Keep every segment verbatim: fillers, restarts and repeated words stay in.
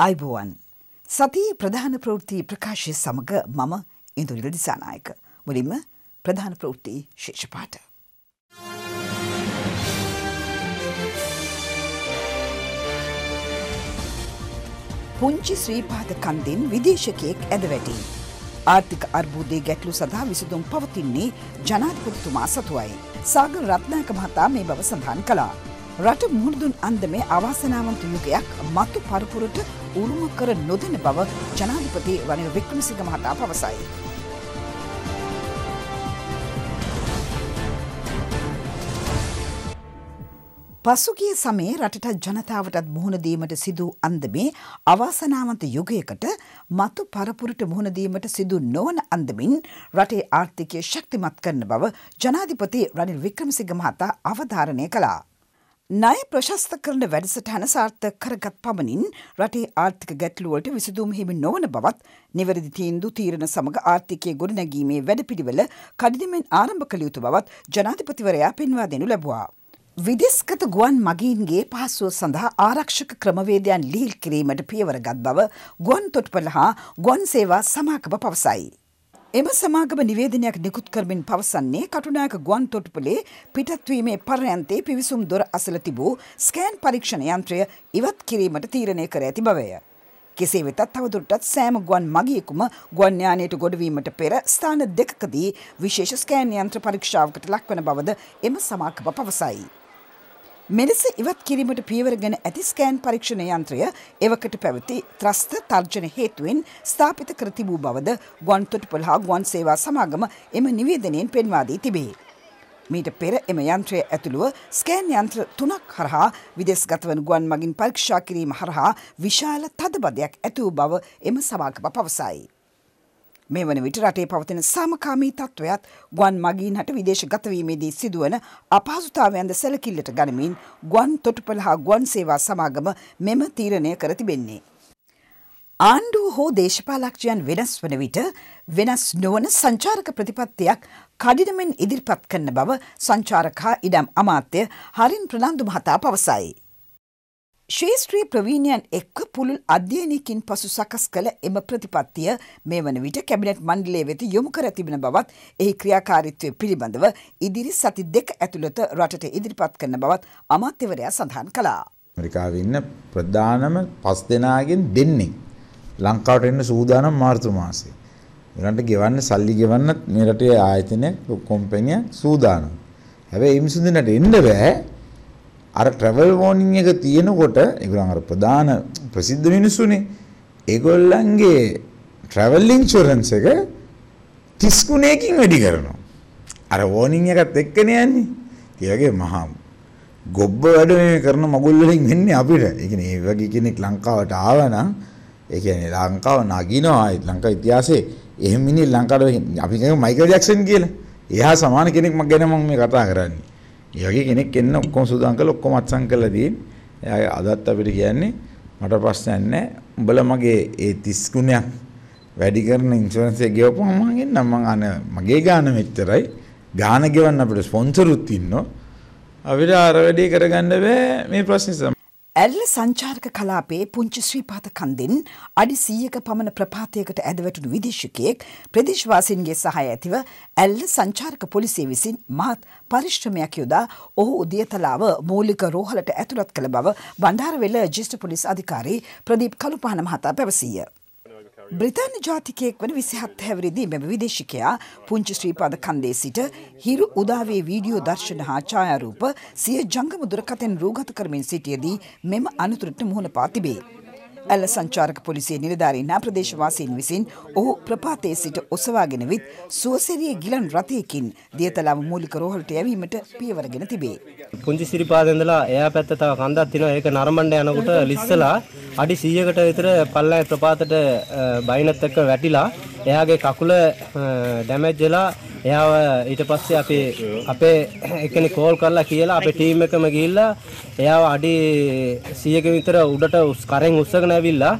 අයිබෝවන් සතියේ ප්‍රධාන ප්‍රවෘත්ති ප්‍රකාශය සමග මම ඉන්දුනිල් දිසානායක. මුලින්ම ප්‍රධාන ප්‍රවෘත්ති ශීර්ෂපාඨ. පුංචි ශ්‍රීපාද කන්දෙන් විදේශිකයෙක් ඇද වැටි. ආර්ථික අර්බුදයේ ගැටලු සඳහා විසඳුම් පවතින්නේ ජනාධිපතිතුමා සතුවයි. සාගර රත්නායක මහතා මේ බව සඳහන් කළා. රට මුහුණුදුන් අන්දමේ අවාසනාවන්ත යුගයක් මතු පරපුරට උරුම කර නොදෙන බව ජනාධිපති රනිල් වික්‍රමසිංහ මහතා පවසයි. පසුගිය සමයේ රටට ජනතාවටත් මුහුණ දීමට සිදු අන්දමේ අවාසනාවන්ත යුගයකට මතු පරපුරට මුහුණ දීමට සිදු නොවන අන්දමින් රටේ ආර්ථිකය ශක්තිමත් කරන බව ජනාධිපති රනිල් වික්‍රමසිංහ මහතා අවධාරණය කළා. ණය ප්‍රශස්ත කරන වැඩසටහන සාර්ථක කරගත් පමණින් රටේ ආර්ථික ගැටලුවලට විසඳුම් හිමි නොවන බවත් නිවැරදි තීන්දුව තීරණ සමග ආර්ථිකය ගොඩනැගීමේ වැඩපිළිවෙල කඩිනමින් ආරම්භ කළ යුතු බවත් ජනාධිපතිවරයා පෙන්වා දෙනු ලැබුවා. විදේශගත ගුවන් මගීන්ගේ පහසුව සඳහා ආරක්ෂක ක්‍රමවේදයන් ලිහිල් කිරීමට පියවරගත් බව ගුවන් තොටුපළ හා ගුවන් සේවා සමාගම පවසයි. එම සමාගම නිවේදනයක් නිකුත් කරමින් පවසන්නේ කටුනායක ගුවන් තොටුපළේ පිටත්වීමේ පර්යන්තයේ පිවිසුම් දොර අසල තිබූ ස්කෑන් පරීක්ෂණ යන්ත්‍රය ඉවත් කිරීමට තීරණය කර ඇති බවය. කෙසේ වෙතත් තවදුරටත් සෑම ගුවන් මගියෙකුම ගුවන් යානයට ගොඩවීමට පෙර ස්ථාන දෙකකදී විශේෂ ස්කෑන් යන්ත්‍ර පරීක්ෂාවකට ලක්වන බවද එම සමාගම පවසයි. මෙලෙස ඉවත් කිරීමට පියවරගෙන ඇති ස්කෑන් පරීක්ෂණ යන්ත්‍රය එවකට පැවති ත්‍රස්ත තර්ජන හේතුවෙන් ස්ථාපිත කර තිබූ බවද ගුවන් තොටුපළ හා ගුවන් සේවා සමාගම එම නිවේදනයෙන් පෙන්වා දී තිබේ. මීට පෙර එම යන්ත්‍රය ඇතුළුව ස්කෑන් යන්ත්‍ර තුනක් හරහා විදේශගත වන ගුවන් මගින් පරීක්ෂා කිරීම හරහා විශාල තදබදයක් ඇති වූ බව එම සමාගම පවසයි. මේ වන විට රටේ පවතින සාමකාමී තත්ත්වයත් ගුවන් මගීන්හට විදේශගත වීමේදී සිදුවන අපහසුතාවයන්ද සැලකිල්ලට ගනිමින් ගුවන් තොටුපළ හා ගුවන් සේවා සමාගම මෙම තීරණය කර තිබෙන්නේ. ආණ්ඩුව හෝ දේශපාලකයන් වෙනස් වන විට වෙනස් නොවන සංචාරක ප්‍රතිපත්තියක් කඩිනමින් ඉදිරිපත් කරන බව සංචාරක හා ඉඩම් අමාත්‍ය හරින් ප්‍රනන්දු මහතා පවසයි. ශේෂ්ත්‍රීය ප්‍රවීණයන් එක්ක පුළුල් අධ්‍යයනයකින් පසු සකස් කළ එම ප්‍රතිපත්තිය මේ වන විට කැබිනට් මණ්ඩලය වෙත යොමු කර තිබෙන බවත් එහි ක්‍රියාකාරීත්වය පිළිබඳව ඉදිරි සති දෙක ඇතුළත රටට ඉදිරිපත් කරන බවත් අමාත්‍යවරයා සඳහන් කළා. ඇමරිකාවේ ඉන්න ප්‍රධානම පස් දෙනාගෙන් දෙන්නේ ලංකාවට එන්න සූදානම් මාර්තු මාසයේ. ඒකට ගෙවන්න සල්ලි ගෙවන්නත් මේ රටේ ආයතනයක් කොම්පැනියක් සූදානම්. හැබැයි මේ මිනිස්සුන්ට එන්න බෑ. අර ට්‍රැවල් වෝනින් එක තියෙනකොට ඒගොල්ලන් අර ප්‍රධාන ප්‍රසිද්ධ මිනිස්සුනේ ඒගොල්ලන්ගේ ට්‍රැවල් ඉන්ෂුරන්ස් එක තිස් ගුණයකින් වැඩි කරනවා. අර වෝනින් එකත් එක්කනේ යන්නේ. ඒ වගේ මහා ගොබ්බ වැඩ මේ කරන මගුල් වලින් වෙන්නේ අපිට. ඒ කියන්නේ මේ වගේ කෙනෙක් ලංකාවට ආවනම් ඒ කියන්නේ ලංකාව නගිනවා ලංකා ඉතිහාසයේ එහෙම මිනිහ ලංකාවට අපි කියමු මයිකල් ජැක්සන් කියලා. එයා සමාන කෙනෙක් මම ගැන මම මේ කතා කරන්නේ. ඒ වගේ කෙනෙක් එන්න ඔක්කොම සූදානම් කරලා ඔක්කොම අත්සන් කරලා දීන්. එයා අදත් අපිට කියන්නේ මට ප්‍රශ්නයක් නැහැ. උඹලා මගේ ඒ තිස් ගුණයක් වැඩි කරන ඉන්ෂුරන්ස් එක ගෙවපුවම මම එන්නම් මං අන මගේ ගාන මෙච්චරයි. ගාන ගෙවන්න අපිට ස්පොන්සරුත් ඉන්නවා. අපිට අර වැඩි කරගන්න බෑ මේ ප්‍රශ්නේ. ඇල්ල සංචාරක කලාපයේ පුංචි ශ්‍රීපාද කන්දෙන් අඩි සීයක පමණ ප්‍රපාතයකට ඇදවැටුණු විදේශිකයෙක් ප්‍රදේශවාසීන්ගේ සහාය ඇතිව ඇල්ල සංචාරක පොලිසිය විසින් මහත් පරිශ්‍රමයක් යොදා ඔහු උදියතලාව මූලික රෝහලට ඇතුළත් කළ බව බණ්ඩාරවෙල ජ්‍යෙෂ්ඨ පොලිස් අධිකාරී ප්‍රදීප් කළුපහන මහතා පැවසීය. බ්‍රිතාන්‍ය ජාතිකයෙක් වන විසිහත් හැවිරිදි මෙම විදේශිකයා පුංචි ශ්‍රීපාද කන්දේ සිට හිරු උදාවේ වීඩියෝ දර්ශන හා ඡායාරූප සිය ජංගම දුරකථන රූගත කරමින් සිටියදී මෙම අනතුරට මුහුණ පා තිබේ. ඇල්ල සංචාරක පොලිසිය නිලධාරීන් හා ප්‍රදේශවාසීන් විසින් ඔහු ප්‍රපාතයේ සිට ඔසවාගෙන විත් සුවසෙරියේ ගිලන් රථයකින් දියතලාව මූලික රෝහලට යැවීමට පියවරගෙන තිබේ. පුංචි ශ්‍රීපාදේ ඉඳලා එයා පැත්ත තව කන්දක් තියෙනවා. ඒක නරඹන්න යනකොට ලිස්සලා අඩි සීයකට විතර පල්ලෑ ප්‍රපාතයට බයිනත් එක්ක වැටිලා එයාගේ කකුල ඩැමේජ් වෙලා එයාව ඊට පස්සේ අපි අපේ එක්කෙනෙක් කෝල් කරලා කියලා අපේ ටීම් එකම ගිහිල්ලා එයාව අඩි සීයක විතර උඩට කරෙන් උස්සගෙන ඇවිල්ලා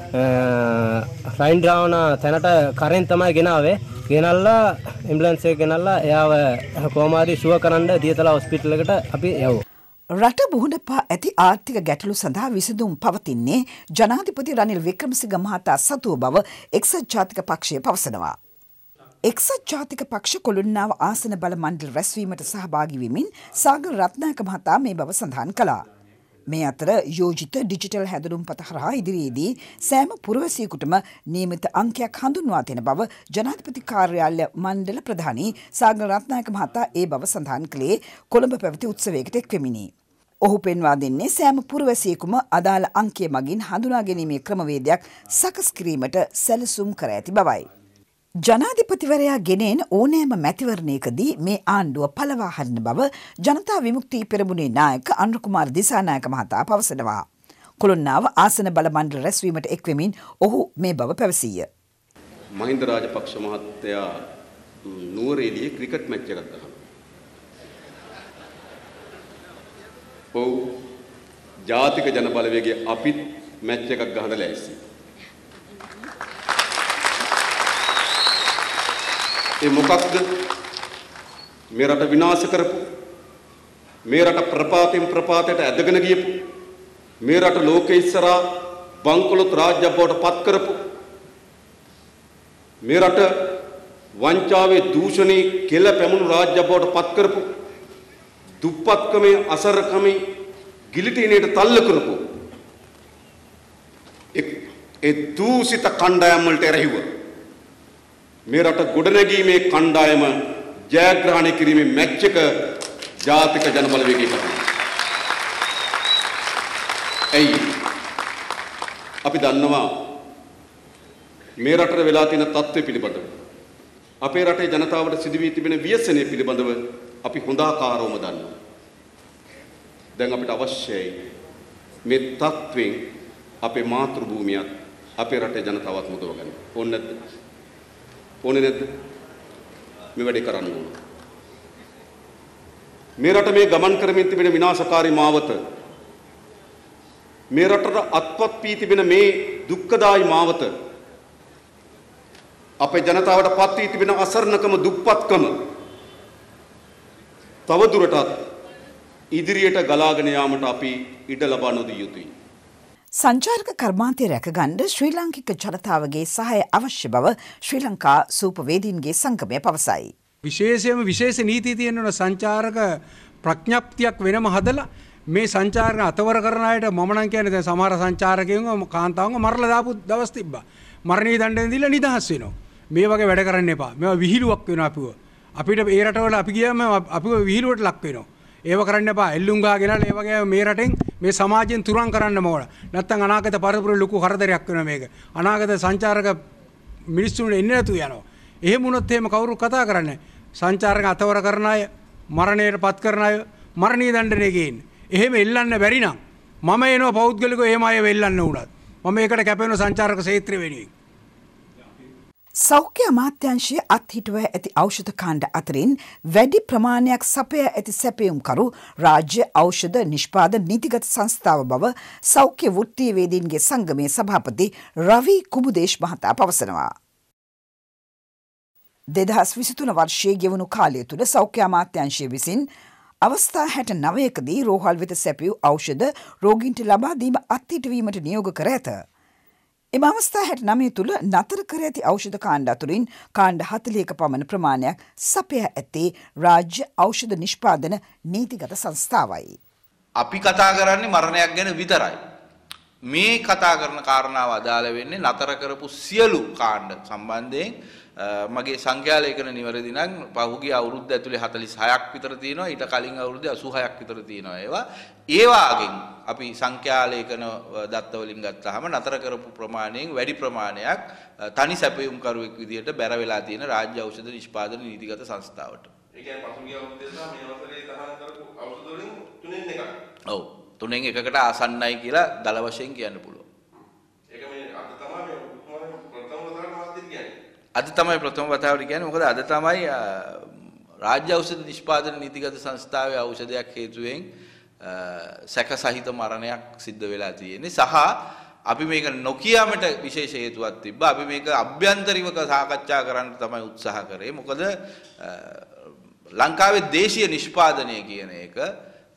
ෆ්ලයින් ඩ්‍රාවන තැනට කරෙන් තමයි ගෙනාවේ. ගෙනල්ලා ඇම්බුලන්ස් එක ගෙනල්ලා එයාව කොහොම හරි සුව කරන්න දියතලා හොස්පිටල් එකට අපි යවුවා. රට මුහුණ පා ඇති ආර්ථික ගැටලු සඳහා විසඳුම් පවතින්නේ ජනාධිපති රනිල් වික්‍රමසිංහ මහතා සතුව බව එක්සත් ජාතික පක්ෂය පවසනවා. එක්සත් ජාතික පක්ෂ කොළුන්නාව ආසන බල මණ්ඩල රැස්වීමට සහභාගී වෙමින් සාගර රත්නායක මහතා මේ බව සඳහන් කළා. මේ අතර යෝජිත ඩිජිටල් හැඳුනුම්පත හරහා ඉදිරියේදී සෑම පුරවැසියෙකුටම නියමිත අංකයක් හඳුන්වා දෙන බව ජනාධිපති කාර්යාලය මණ්ඩල ප්‍රධානී සාගර රත්නායක මහතා ඒ බව සඳහන් කළේ කොළඹ පැවති උත්සවයකට එක්වෙමිනි. ඔහු පෙන්වා දෙන්නේ සෑම පුරවැසියෙකුම අදාළ අංකය මගින් හඳුනා ගැනීමේ ක්‍රමවේදයක් සකස් කිරීමට සැලසුම් කර ඇති බවයි. ජනාධිපතිවරයා ගෙනෙන ඕනෑම මැතිවරණයකදී මේ ආණ්ඩුව පළවා හරින බව ජනතා විමුක්ති පෙරමුණේ නායක අනුරකුමාර දිසානායක මහතා පවසනවා. කොළොන්නාව ආසන බල මණ්ඩල රැස්වීමට එක්වෙමින් ඔහු මේ බව පැවසීය. මහින්ද රාජපක්ෂ මහත්තයා නුවරඑළියේ ක්‍රිකට් මැච් එකක් ගහනවා. ඔව් ජාතික ජන බලවේගයේ අපිත් මැච් එකක් ගහන්න ලෑස්ති. ඒ මොකක්ද? මේ රට විනාශ කරපු, මේ රට ප්‍රපාතෙන් ප්‍රපාතයට ඇදගෙන ගියපු, මේ රට ලෝකෙ ඉස්සරහා බංකොලොත් රාජ්‍යයක් බවට පත් කරපු, මේ රට වංචාවේ දූෂණේ කෙල පැමුණු රාජ්‍යයක් බවට පත් කරපු, දුප්පත්කමේ අසරකමේ ගිලිටීනේට තල්ල කරපු ඒ දූෂිත කණ්ඩායම් වලට එරෙහිව මේ රට ගොඩනැගීමේ කණ්ඩායම ජයග්‍රහණය කිරීමේ මැච් එක ජාතික ජනබලවේගය කරනවා. එයි අපි දන්නවා මේ රටේ වෙලා තියෙන තත්ත්වය පිළිබඳව, අපේ රටේ ජනතාවට සිදු වී තිබෙන ව්‍යසනය පිළිබඳව අපි හොඳාකාරවම දන්නවා. දැන් අපිට අවශ්‍යයි මේ තත්ත්වෙන් අපේ මාතෘ භූමියත් අපේ රටේ ජනතාවත් මුදව ගන්න. ඕනේ නැද්ද? ඕනේ නැද්ද? මේ වැඩේ කරන්න ඕන. මේ රට මේ ගමන් කරමින් තිබෙන විනාශකාරී මාවත, මේ රටට අත්පත් වී තිබෙන මේ දුක්ඛදායි මාවත, අපේ ජනතාවට පත් වී තිබෙන අසරණකම, දුප්පත්කම තව දුරටත් ඉදිරියට ගලාගෙන යාමට අපි ඉඩ ලබා නොදිය යුතුයි. සංචාරක කර්මාන්තය රැකගන්න ශ්‍රී ලාංකික ජනතාවගේ සහාය අවශ්‍ය බව ශ්‍රී ලංකා සූපවේදීන්ගේ සංගමය පවසයි. විශේෂයෙන්ම විශේෂ නීති තියෙන සංචාරක ප්‍රඥප්තියක් වෙනම හදලා මේ සංචාරක අතවර කරන අයට මම නම් කියන්නේ දැන් සමහර සංචාරකයන්ව කාන්තාවන්ව මරලා දාපු දවස් තිබ්බා. මරණීය දඬුවම් දීලා නිදහස් වෙනවා. මේ වගේ වැඩ කරන්න එපා. මේවා විහිළුවක් වෙනවා අපිව. අපිට ඒ රටවල අපි ගියාම අපිව විහිළුවට ලක් වෙනවා. ඒව කරන්න එපා. එල්ලුම් ගා ගෙනල්ලා ඒ වගේ මේ රටෙන් මේ සමාජයෙන් තුරන් කරන්න ඕන. නැත්තම් අනාගත පරපුර ලොකු කරදරයක් වෙනවා මේක. අනාගත සංචාරක මිනිස්සුන්ට එන්නේ නැතු යනවා. එහෙම වුණොත් එහෙම කවුරු කතා කරන්නේ? සංචාරක අතවර කරන අය, මරණයට පත් කරන අය, මරණීය දඬුවම් ගේන්නේ. එහෙම එල්ලන්න බැරි නම් මම එනවා පෞද්ගලිකව එහෙම අය වෙල්ලන්න උනත්. මම ඒකට කැපෙන සංචාරක ක්ෂේත්‍රය වෙනුවෙන්. සෞඛ්‍ය අමාත්‍යාංශය අත්හිටුව ඇති ඖෂධ කාණ්ඩ අතරින් වැඩි ප්‍රමාණයක් සපයා ඇති සැපයුම්කරු රාජ්‍ය ඖෂධ නිෂ්පාදන නීතිගත සංස්ථාව බව සෞඛ්‍ය වෘත්තීයවේදීන්ගේ සංගමේ සභාපති රවි කුමුදේශ් මහතා පවසනවා. දෙදහස් විසිතුන වර්ෂයේ ගෙවුණු කාලය තුළ සෞඛ්‍ය අමාත්‍යාංශය විසින් අවස්ථා හැට නවයකදී රෝහල් වෙත සැපියූ ඖෂධ රෝගීන්ට ලබා දීම අත්හිටුවීමට නියෝග කර ඇත. එම අවස්ථා හැට නවය තුළ නතර කර ඇති ඖෂධ කාණ්ඩ අතුරින් කාණ්ඩ හතළිහක පමණ ප්‍රමාණයක් සපයා ඇත්තේ රාජ්‍ය ඖෂධ නිෂ්පාදන නීතිගත සංස්ථාවයි. අපි කතා කරන්නේ මරණයක් ගැන විතරයි. මේ කතා කරන කාරණාව අදාළ වෙන්නේ නතර කරපු සියලු කාණ්ඩ සම්බන්ධයෙන් මගේ සංඛ්‍යාලේඛන නිවැරදි නම් පහුගිය අවුරුද්ද ඇතුලේ හතළිස් හයක් විතර තියෙනවා. ඊට කලින් අවුරුද්දේ අසූ හයක් විතර තියෙනවා ඒවා. ඒ වාගෙන් අපි සංඛ්‍යාලේඛන දත්ත වලින් ගත්තාම නතර කරපු ප්‍රමාණයෙන් වැඩි ප්‍රමාණයක් තනි සැපයුම් කරුවෙක් විදිහට බැර වෙලා තියෙන රාජ්‍ය ඖෂධ නිෂ්පාදන නීතිගත සංස්ථාවට. ඒ කියන්නේ පසුගිය අවුරුද්දේ සහ මේ වසරේ තහනම් කරපු ඖෂධ වලින් තුනෙන් එකක්. ඔව්. තුනෙන් එකකට ආසන්නයි කියලා දල වශයෙන් කියන්න පුළුවන්. ඒක මේ අද තමයි ප්‍රථම වතාවට මාධ්‍යෙ කියන්නේ. අද තමයි ප්‍රථම වතාවට කියන්නේ මොකද අද තමයි රාජ්‍ය ඖෂධ නිෂ්පාදන නීතිගත සංස්ථාවේ ඖෂධයක් හේතුවෙන් සැකසහිත මරණයක් සිද්ධ වෙලා තියෙන්නේ සහ අපි මේක නොකියමට විශේෂ හේතුවක් තිබ්බා. අපි මේක අභ්‍යන්තරින්ම සාකච්ඡා කරන්න තමයි උත්සාහ කරේ. මොකද ලංකාවේ දේශීය නිෂ්පාදනය කියන එක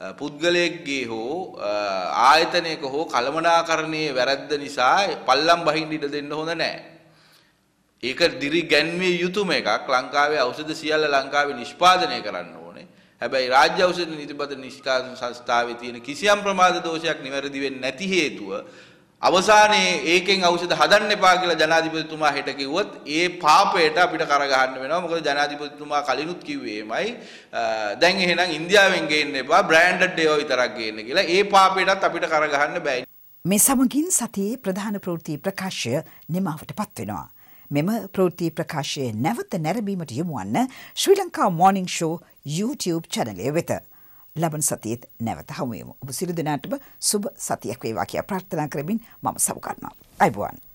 පුද්ගලයෙක්ගේ හෝ ආයතනයක හෝ කළමනාකරණයේ වැරද්ද නිසා පල්ලම් බහින්න ඉඩ දෙන්න හොඳ නැහැ. ඒක දිරි ගැන්විය යුතුම එකක්. ලංකාවේ ඖෂධ සියල්ල ලංකාවේ නිෂ්පාදනය කරන්න ඕනේ. හැබැයි රාජ්‍ය ඖෂධ නීතිපත නිෂ්පාදන සංස්ථාවේ තියෙන කිසියම් ප්‍රමාද දෝෂයක් නිවැරදි වෙන්නේ නැති හේතුව අවසානයේ ඒකෙන් ඖෂධ හදන්න එපා කියලා ජනාධිපතිතුමා හෙට කිව්වොත් ඒ පාපයට අපිට කරගහන්න වෙනවා. මොකද ජනාධිපතිතුමා කලිනුත් කිව්වේ එමයයි දැන් එහෙනම් ඉන්දියාවෙන් ගේන්න එපා බ්‍රෑන්ඩඩ් ඒවා විතරක් ගේන්න කියලා. ඒ පාපයටත් අපිට කරගහන්න බෑ. මේ සමගින් සතියේ ප්‍රධාන ප්‍රවෘත්ති ප්‍රකාශය නිමවට පත් වෙනවා. මෙම ප්‍රවෘත්ති ප්‍රකාශය නැවත නැරඹීමට යොමු වන්න ශ්‍රී Lanka Morning Show YouTube channel වෙත. ලබන සතියේත් නැවත හමු වෙමු. ඔබ සියලු දෙනාටම සුබ සතියක් වේවා කියා ප්‍රාර්ථනා කරමින් මම සමු කරනවා. අයබෝවන්.